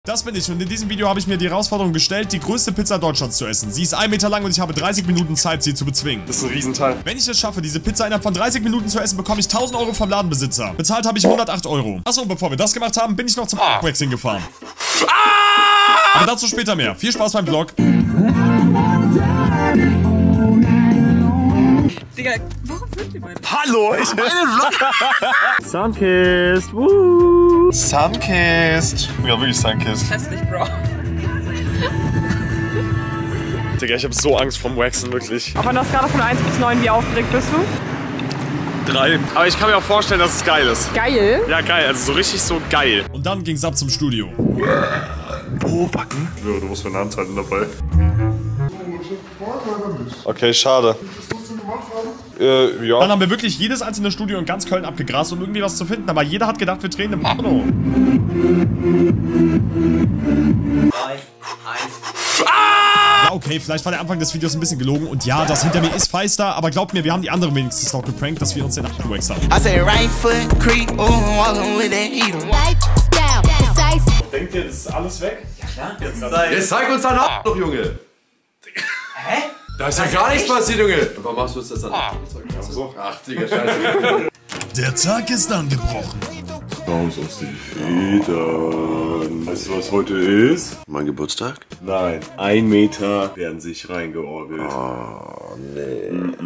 Das bin ich und in diesem Video habe ich mir die Herausforderung gestellt, die größte Pizza Deutschlands zu essen. Sie ist 1 Meter lang und ich habe 30 Minuten Zeit, sie zu bezwingen. Das ist ein Riesenteil. Wenn ich es schaffe, diese Pizza innerhalb von 30 Minuten zu essen, bekomme ich 1000 Euro vom Ladenbesitzer. Bezahlt habe ich 108 Euro. Achso, bevor wir das gemacht haben, bin ich noch zum Waxing gefahren. Aber dazu später mehr. Viel Spaß beim Vlog. Digga, warum filmt ihr beide? Hallo, ich meine Vlog. Sunkist, woo! Sunkist. Ja, wirklich Sunkist. Hässlich, Bro. Digga, ich hab so Angst vom Waxen, wirklich. Auf einer Skala von 1 bis 9, wie aufgeregt bist du? 3. Aber ich kann mir auch vorstellen, dass es geil ist. Geil? Ja, geil. Also so richtig so geil. Und dann ging's ab zum Studio. Oh, backen. Ja, du musst meine Hand halten dabei. Okay, schade. Ja. Dann haben wir wirklich jedes einzelne Studio in ganz Köln abgegrast, um irgendwie was zu finden. Aber jeder hat gedacht, wir drehen im Porno. 3, 1. Ja, okay, vielleicht war der Anfang des Videos ein bisschen gelogen. Und ja, das hinter mir ist feister. Aber glaubt mir, wir haben die anderen wenigstens noch geprankt, dass wir uns den abgewaxt haben. Denkt ihr, das ist alles weg? Ja, Jetzt zeig uns dein Arsch doch, Junge! Hä? Da ist ja gar nichts passiert, Junge! Warum machst du uns das dann? Ach, Digga, scheiße. Der Tag ist angebrochen. Raus aus den Federn. Weißt du, was heute ist? Mein Geburtstag? Nein, 1 Meter werden sich reingeorgelt. Oh, nee.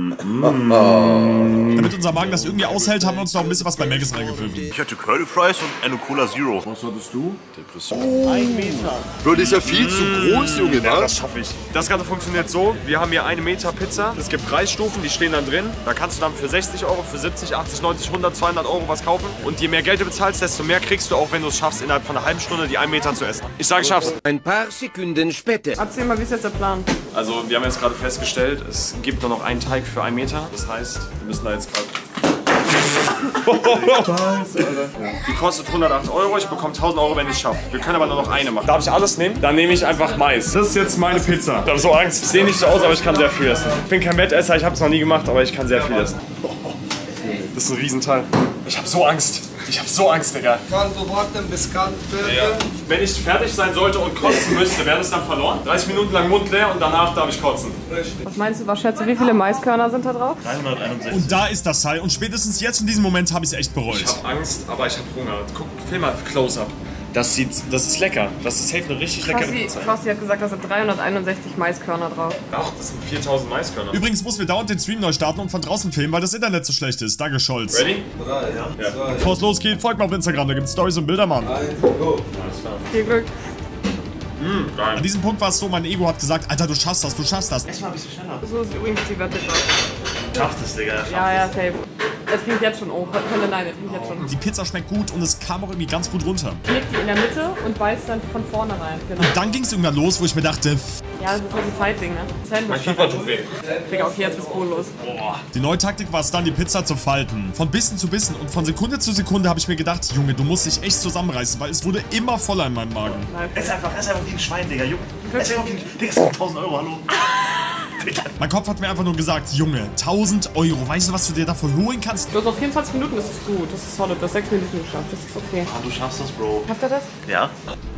Damit unser Magen das irgendwie aushält, haben wir uns noch ein bisschen was bei Maggis reingepfiffen. Ich hatte Curly Fries und eine Cola Zero. Was hattest du? Depression. 1 Meter. Bro, die ist ja viel zu groß, Junge, Ja, ne? das schaffe ich. Das Ganze funktioniert so, wir haben hier 1 Meter Pizza. Es gibt Preisstufen, die stehen dann drin. Da kannst du dann für 60 Euro, für 70, 80, 90, 100, 200 Euro was kaufen. Und je mehr Geld du bezahlst, desto mehr kriegst du auch, wenn du es schaffst, innerhalb von einer halben Stunde die 1 Meter zu essen. Ich sage, ich schaff's. Ein paar Sekunden später. Erzähl mal, wie ist jetzt der Plan? Also, wir haben jetzt gerade festgestellt, es gibt nur noch einen Teig für 1 Meter. Das heißt, wir müssen da jetzt gerade... Die kostet 108 Euro, ich bekomme 1000 Euro, wenn ich es schaffe. Wir können aber nur noch eine machen. Darf ich alles nehmen? Dann nehme ich einfach Mais. Das ist jetzt meine Pizza. Ich habe so Angst. Ich sehe nicht so aus, aber ich kann sehr viel essen. Ich bin kein Wettesser, ich habe es noch nie gemacht, aber ich kann sehr viel essen. Das ist ein Riesenteil. Ich habe so Angst. Ich habe so Angst, Digga. Kannst du warten, bis kalt wird? Ja. Wenn ich fertig sein sollte und kotzen müsste, wäre das dann verloren? 30 Minuten lang Mund leer und danach darf ich kotzen. Was meinst du, was schätzt du, wie viele Maiskörner sind da drauf? 361. Und da ist das Teil. Und spätestens jetzt in diesem Moment habe ich es echt bereut. Ich habe Angst, aber ich habe Hunger. Guck, film mal Close-Up. Das ist lecker. Das ist safe eine richtig leckere Pizza. Krassi hat gesagt, da sind 361 Maiskörner drauf. Ach, das sind 4000 Maiskörner. Übrigens mussten wir dauernd den Stream neu starten und von draußen filmen, weil das Internet so schlecht ist. Danke, Scholz. Ready? 3, ja. Bevor es losgeht, folgt mir auf Instagram, da gibt's Storys und Bilder, Mann. Go. Viel Glück. An diesem Punkt war es so, mein Ego hat gesagt, Alter, du schaffst das, du schaffst das. Erstmal ein bisschen schneller. So ist übrigens die Wette gerade. Schafft es, Digga. Ja, safe. Es klingt jetzt schon, oh, nein, es klingt jetzt schon. Die Pizza schmeckt gut und es kam auch irgendwie ganz gut runter. Knick die in der Mitte und beißt dann von vorne rein. Genau. Dann ging es irgendwann los, wo ich mir dachte, Ja, das ist halt ein Zeitding, ne? Mein Kiefer tut weh. Digga, okay, jetzt ist Kohl los. die neue Taktik war es dann, die Pizza zu falten. Von Bissen zu Bissen und von Sekunde zu Sekunde habe ich mir gedacht, Junge, du musst dich echt zusammenreißen, weil es wurde immer voller in meinem Magen. Ess einfach wie ein Schwein, Digga. Ess einfach wie ein... Digga, es sind 1000 Euro, hallo. Mein Kopf hat mir einfach nur gesagt, Junge, 1000 Euro, weißt du, was du dir davon holen kannst? Du hast noch 24 Minuten, das ist gut, das ist solid, du hast 6 Minuten geschafft, das ist okay. Ah, du schaffst das, Bro. Schafft er das? Ja?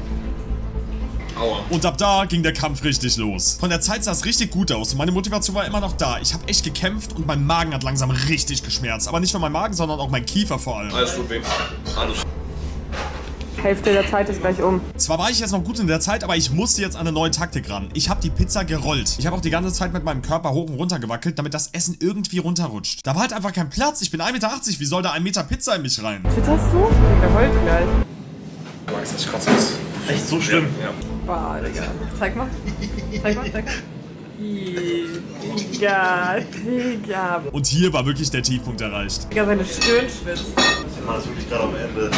Aua. Und ab da ging der Kampf richtig los. Von der Zeit sah es richtig gut aus und meine Motivation war immer noch da. Ich habe echt gekämpft und mein Magen hat langsam richtig geschmerzt. Aber nicht nur mein Magen, sondern auch mein Kiefer vor allem. Alles tut weh. Alles. Hälfte der Zeit ist gleich um. Zwar war ich jetzt noch gut in der Zeit, aber ich musste jetzt an eine neue Taktik ran. Ich habe die Pizza gerollt. Ich habe auch die ganze Zeit mit meinem Körper hoch und runter gewackelt, damit das Essen irgendwie runterrutscht. Da war halt einfach kein Platz. Ich bin 1,80 Meter. Wie soll da 1 Meter Pizza in mich rein? Twitterst du? Der heult gleich. Du magst das kotzen muss. Echt so schlimm? Ja. Boah, Digga. Zeig mal. Zeig mal. Digga. Und hier war wirklich der Tiefpunkt erreicht. Digga, seine Stirn schwitzt. Ich mach das wirklich gerade am Ende.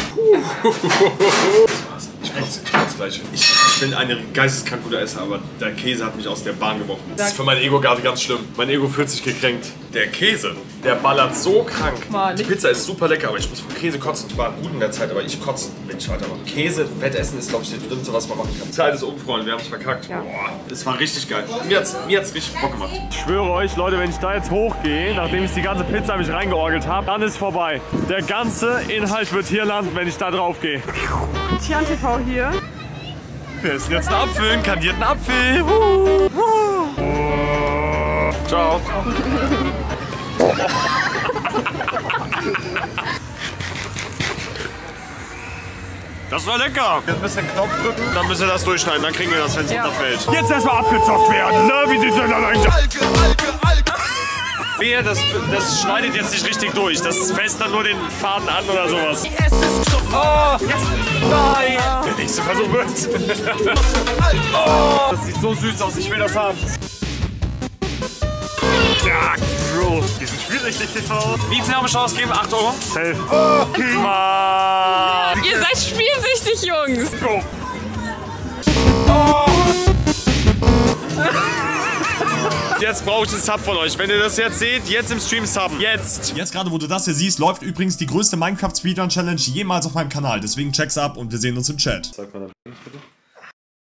Ich kotze gleich. Ich bin eine geisteskrank guter Esser, aber der Käse hat mich aus der Bahn geworfen. Das ist für mein Ego gerade ganz schlimm. Mein Ego fühlt sich gekränkt. Der Käse, der ballert so krank. Mann, Die Pizza ist super lecker, aber ich muss vom Käse kotzen. Ich war gut in der Zeit, aber ich kotzen, wenn ich weitermache. Käse, Wettessen ist, glaube ich, das Dümmste, was man machen kann. Zeit ist um, Freunde, wir haben es verkackt. Ja. Boah, das war richtig geil. Mir hat's richtig Bock gemacht. Ich schwöre euch, Leute, wenn ich da jetzt hochgehe, nachdem ich die ganze Pizza mich reingeorgelt habe, dann ist vorbei. Der ganze Inhalt wird hier landen, wenn ich da drauf gehe. Tian TV hier. Wir essen jetzt einen Apfel, einen kandierten Apfel. Ciao. Das war lecker. Jetzt ein bisschen Knopf drücken, dann müssen wir das durchschneiden, dann kriegen wir das, wenn es runterfällt. Jetzt erstmal abgezockt werden, ne? Wie sieht's denn allein? Wehe, das schneidet jetzt nicht richtig durch. Das fällt dann nur den Faden an oder sowas. Oh, yes. Nein. Der nächste Versuch wird. Oh, das sieht so süß aus, ich will das haben. Ja, Bro, die sind spielsüchtig, TV. Wie viel haben wir schon ausgegeben? 8 Euro? Safe. Okay. Mann. Ihr seid spielsüchtig, Jungs. Go. Jetzt brauche ich einen Sub von euch. Wenn ihr das jetzt seht, jetzt im Stream subben. Jetzt. Jetzt gerade, wo du das hier siehst, läuft übrigens die größte Minecraft Speedrun Challenge jemals auf meinem Kanal. Deswegen check's ab und wir sehen uns im Chat. Sag mal, bitte.